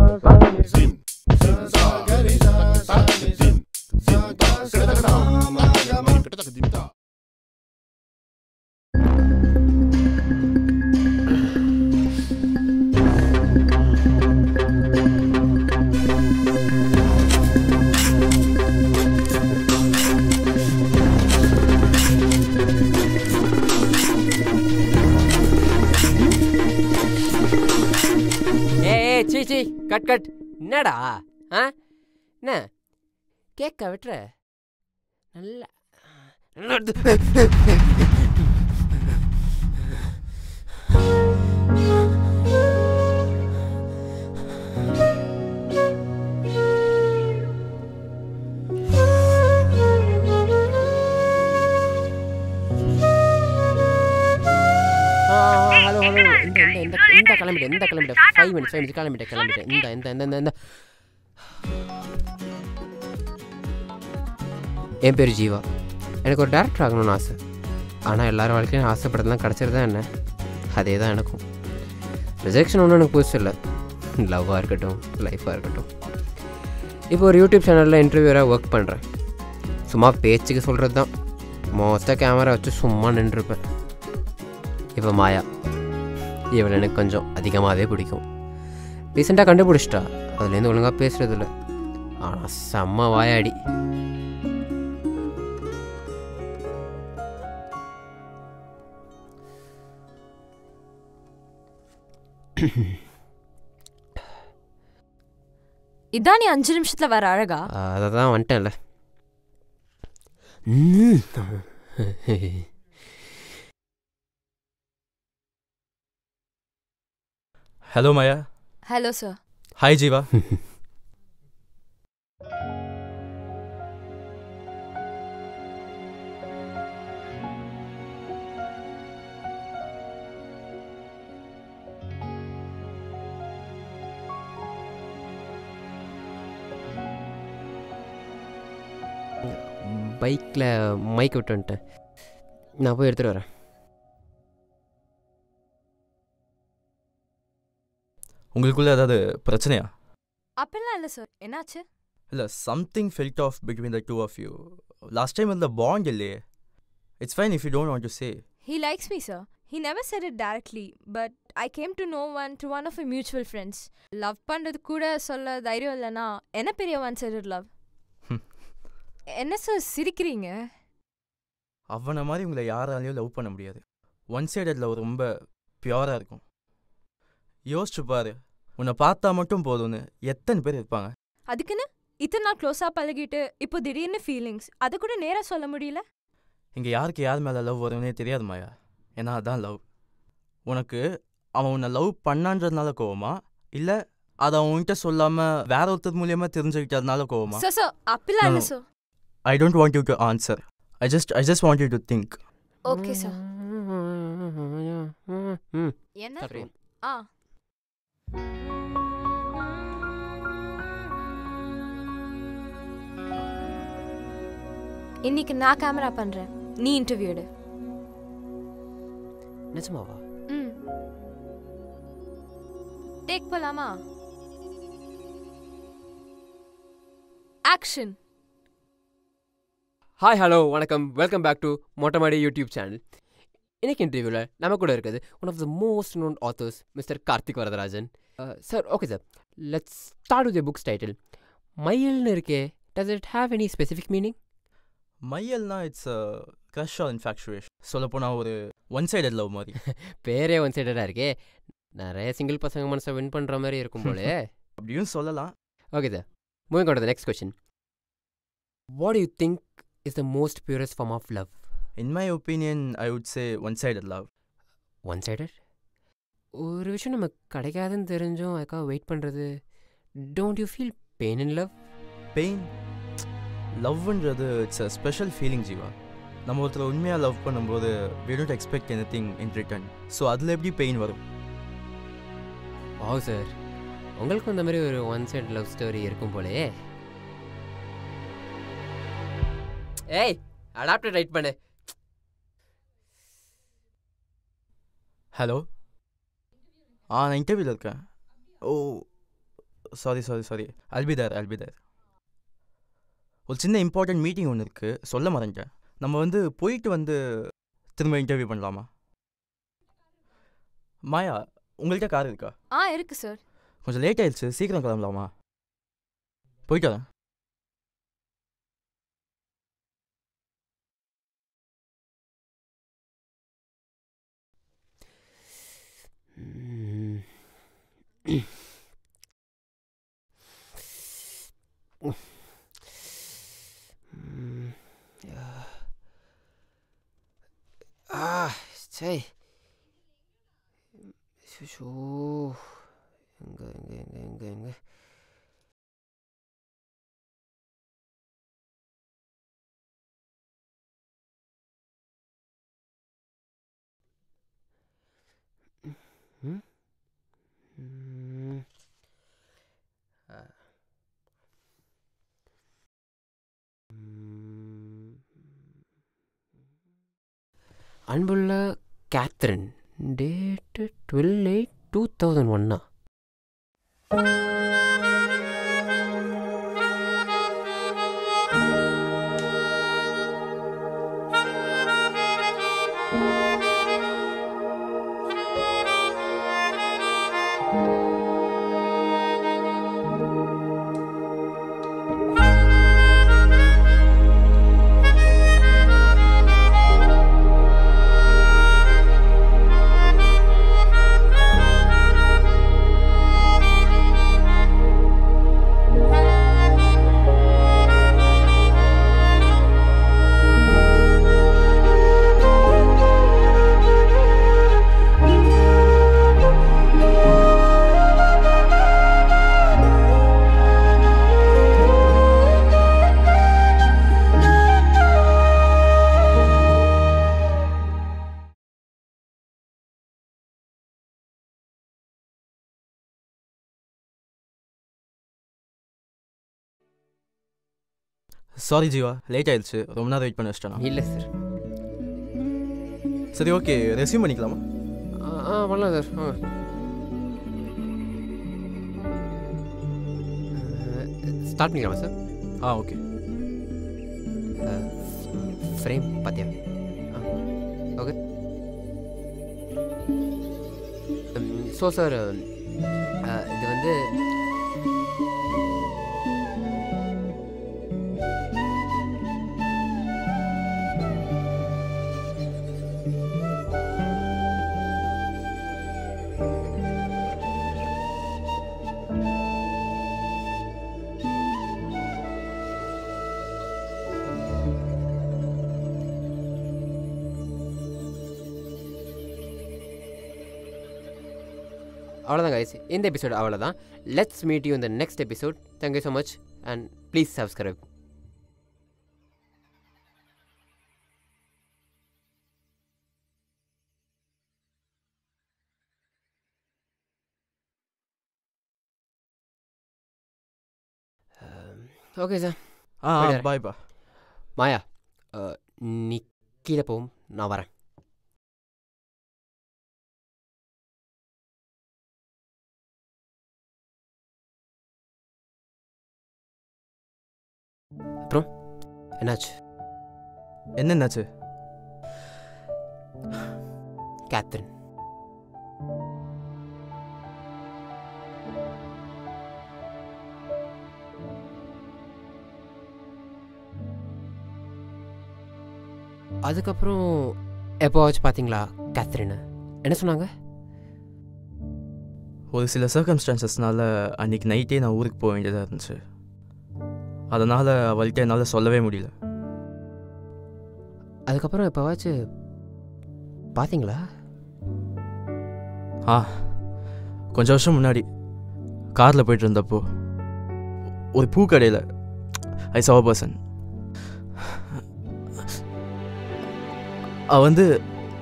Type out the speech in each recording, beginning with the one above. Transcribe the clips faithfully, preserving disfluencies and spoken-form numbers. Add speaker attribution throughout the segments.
Speaker 1: Cut cut என்னடா ஆ என்ன கேக்க விட்டுற நல்ல ஹலோ ஹலோ இந்த இந்த இந்த கிளம்பிட்டு இந்த கிளம்பிட்டு ஃபைவ் மினிட்ஸ் ஃபைவ் மினிட்ஸ் கிளம்பிட்டு கிளம்பிட்டு இந்த இந்த இந்த இந்த என் பேர் ஜீவா. எனக்கு ஒரு டேரக்டர் ஆகணும்னு ஆசை. ஆனால் எல்லோரும் வாழ்க்கையும் ஆசைப்பட்டதெல்லாம் கிடச்சிருதான் என்ன, அதே தான் எனக்கும். ரிஜெக்ஷன் ஒன்றும் எனக்கு புதுசு இல்லை, லவ்வாக இருக்கட்டும் லைஃபாக இருக்கட்டும். இப்போ ஒரு யூடியூப் சேனலில் இன்டர்வியூராக ஒர்க் பண்ணுறேன். சும்மா பேச்சுக்கு சொல்கிறது தான், மோஸ்ட்டாக கேமரா வச்சு சும்மா நின்றுருப்பேன். இப்போ மாயா, இவளை எனக்கு கொஞ்சம் அதிகமாகவே பிடிக்கும். ரீசெண்டாக கண்டுபிடிச்சிட்டா, அதுலேருந்து ஒழுங்காக பேசுகிறதில்ல, ஆனால் செம்ம வாயாடி.
Speaker 2: இதான் நீ அஞ்சு நிமிஷத்துல வர அழகா?
Speaker 1: அதை தான் வந்துட்டேன்ல.
Speaker 3: Hello Maya.
Speaker 2: Hello sir.
Speaker 3: Hi Jiva.
Speaker 1: பைக்கில் மைக் விட்டு வந்துட்டேன், நான் போய் எடுத்துகிட்டு வரேன்.
Speaker 3: உங்களுக்குள்ள ஏதாவது பிரச்சனையா?
Speaker 2: அப்பெல்லாம் இல்லை சார், என்னாச்சு?
Speaker 3: இல்லை, something felt off between the two of you. Last time இந்த பாண்ட் இல்லையே. It's fine if you don't want to say.
Speaker 2: He likes me sir. He never said it directly, but I came to know one through one of my mutual friends. Love பண்றது கூட சொல்ல தைரியம் இல்லைனா என்ன பெரிய one sided love? என்ன sir சிரிக்கிறீங்க?
Speaker 3: அவனை மாதிரி உங்களை யாராலையும் லவ் பண்ண முடியாது. ஒன் சைடட் லவ் ரொம்ப பியூராக இருக்கும். யோசிச்சு பாரு, உன்னை பார்த்தா மட்டும் போதும்னு எத்தனை பேர் இருப்பாங்க.
Speaker 2: அதுக்குன்னு இத்தனை நாள் க்ளோஸாக பழகிட்டு இப்போ திடீர்னு ஃபீலிங்ஸ், அதை கூட நேராக சொல்ல முடியல.
Speaker 3: இங்கே யாருக்கு யார் மேலே லவ் வரும்னே தெரியாது மாயா. ஏன்னா அதான் லவ். உனக்கு அவன் உன்னை லவ் பண்ணான்றதுனால கோவமா, இல்லை அதை அவன்கிட்ட சொல்லாமல் வேற ஒருத்தர் மூலியமாக தெரிஞ்சுக்கிட்டதுனால கோவமா?
Speaker 2: சார் சார் அப்படிலாம் இல்லை sir.
Speaker 3: I don't want you to answer. I just I just want you to think.
Speaker 2: Okay sir. என்ன? ஆ இன்னைக்கு நான் கேமரா பண்றேன், நீ இன்டர்வியூ எடு.
Speaker 1: நிஜமாவா?
Speaker 2: ம் டேக் போலாமா? ஆக்ஷன்.
Speaker 1: ஹாய் ஹலோ வணக்கம், welcome back to Mottamaadi YouTube channel. இன்னைக்கு இன்டர்வியூவில் நம்ம கூட இருக்குது one of the most known authors mister Karthik Varadarajan sir. Okay sir, let's start with the books title. மையல்னு இருக்கே, does it have any specific meaning?
Speaker 3: மையல்னா இட்ஸ் க்ரஷ் ஆர் இன்ஃபேக்சுவேஷன். சொல்லப்போனால் ஒரு ஒன் சைடட் லவ் மாதிரி.
Speaker 1: பேரே ஒன் சைடடாக இருக்கே, நிறைய சிங்கிள் பசங்க மனசை வின் பண்ணுற மாதிரி இருக்கும் போலே.
Speaker 3: அப்படியும் சொல்லலாம்.
Speaker 1: Okay sir, moving on to the next question. What do you think is the most purest form of love?
Speaker 3: In my opinion, I would say one-sided love.
Speaker 1: One-sided? ஒரு விஷயம் நம்ம கிடைக்காதுன்னு தெரிஞ்சும் அதுக்காக வெயிட் பண்ணுறது, don't you feel pain in love?
Speaker 3: Pain? லவ்ன்றது it's a special feeling Jeeva. நம்ம ஒருத்தர் உண்மையாக லவ் பண்ணும்போது we don't expect anything in return. So அதில் எப்படி பெயின் வரும்?
Speaker 1: ஓ சார், உங்களுக்கும் இந்த மாதிரி ஒரு ஒன் சைட் லவ் ஸ்டோரி இருக்கும் போலே. ஏய், அடாப்டர் ரைட் பண்ணு.
Speaker 3: ஹலோ, ஆ நான் இன்டர்வியூவில் இருக்கேன். ஓ சாரி சாரி சாரி அல்பிதார் அல்பிதார் ஒரு சின்ன இம்பார்ட்டன்ட் மீட்டிங் ஒன்று இருக்குது, சொல்ல மறந்துட்டேன். நம்ம வந்து போயிட்டு வந்து திரும்ப இன்டர்வியூ பண்ணலாமா? மாயா, உங்கள்கிட்ட கார் இருக்கா?
Speaker 2: ஆ இருக்கு சார்.
Speaker 3: கொஞ்சம் லேட் ஆயிடுச்சு, சீக்கிரம் கிளம்பலாமா? போயிட்டு வரேன்.
Speaker 1: ஆ சே ஷோ எங்க எங்க எங்க எங்க எங்க ம் ம் அன்புள்ள Catherine, date twelve eight two thousand ஒன்னா?
Speaker 3: சாரி ஜீவா, லேட் ஆயிடுச்சு, ரொம்ப நேரம் வெயிட் பண்ண வச்சிட்டேன்.
Speaker 1: இல்லை சார்.
Speaker 3: சரி ஓகே, ரெஸ்யூம் பண்ணிக்கலாமா?
Speaker 1: ஆ பண்ணலாம் சார். ஆ ஸ்டார்ட் பண்ணிக்கலாமா சார்?
Speaker 3: ஆ ஓகே.
Speaker 1: ஃப்ரேம் பார்த்தியா? ஓகே. ஸோ சார், இது வந்து அவ்வளோதான் கைஸ், இந்த எபிசோட் அவ்வளோதான். Let's meet you in the next episode. Thank you so much and please subscribe. Okay sir.
Speaker 3: ஆ பாய் பா.
Speaker 1: மாயா, நீ கீழே போகும், நான் வரேன். அப்புறம் என்னாச்சு?
Speaker 3: என்னென்னாச்சு?
Speaker 1: கேத்ரின், அதுக்கப்புறம் எப்போவாச்சும் பார்த்தீங்களா கேத்ரின்? என்ன சொன்னாங்க?
Speaker 3: ஒரு சில சர்க்கம்ஸ்டான்சஸ்னால அன்றைக்கி நைட்டே நான் ஊருக்கு போக வேண்டியதாக இருந்துச்சு. அதனால் அவள்கிட்ட என்னால் சொல்லவே முடியல.
Speaker 1: அதுக்கப்புறம் எப்போவாச்சும் பார்த்தீங்களா?
Speaker 3: ஆ, கொஞ்சம் வருஷம் முன்னாடி காரில் போய்ட்டு இருந்தப்போ ஒரு பூக்கடையில் ஐ saw a person. அவள் வந்து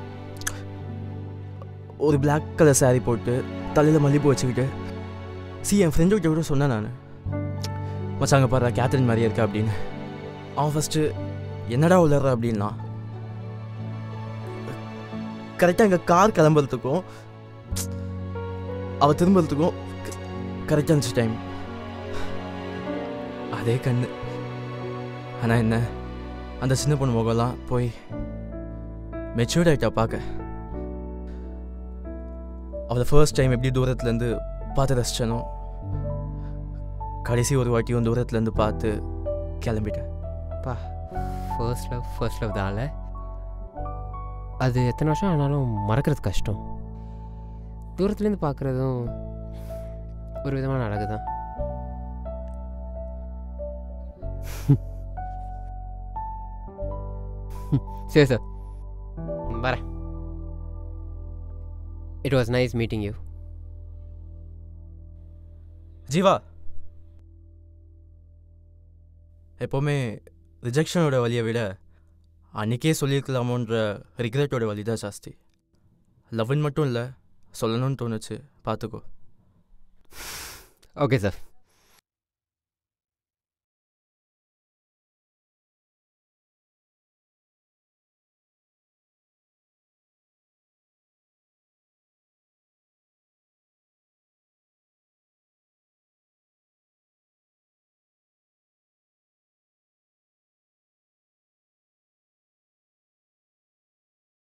Speaker 3: ஒரு பிளாக் கலர் சாரீ போட்டு தலையில் மல்லிப்பூ வச்சுக்கிட்டு, சி என் ஃப்ரெண்டுக்கிட்ட கூட சொன்னேன் நான், மச்சாங்க பாரு கேத்ரின் மாதிரியே இருக்கா அப்படின்னு. அவன் ஃபஸ்ட்டு என்னடா உள்ளற அப்படின்னா, கரெக்டாக எங்கள் கார் கிளம்புறதுக்கும் அவள் திரும்புறதுக்கும் கரெக்டாக இருந்துச்சு டைம். அதே கண்ணு. ஆனால் என்ன, அந்த சின்ன பொண்ணு முகம்லாம் போய் மெச்சூர்ட் ஆகிட்டா பார்க்க. அவளை ஃபர்ஸ்ட் டைம் எப்படி தூரத்துலேருந்து பார்த்து ரசிச்சனோ, கடைசி ஒரு வாட்டியும் தூரத்துலேருந்து பார்த்து கிளம்பிட்டேன்.
Speaker 1: பா, ஃபர்ஸ்ட் லவ் ஃபர்ஸ்ட் லவ் தான்ல. அது எத்தனை வருஷம் ஆனாலும் மறக்கிறது கஷ்டம். தூரத்துலேருந்து பார்க்குறதும் ஒரு விதமான அழகு தான். சரி சார், வரேன். It was nice meeting you.
Speaker 3: Jeeva, எப்போவுமே ரிஜெக்ஷனோட வலியை விட அன்றைக்கே சொல்லியிருக்கலாமோன்ற ரிக்ரெட்டோட வலி தான் ஜாஸ்தி. லவ்னு மட்டும் இல்லை, சொல்லணும்னு தோணுச்சு, பார்த்துக்கோ.
Speaker 1: Okay sir.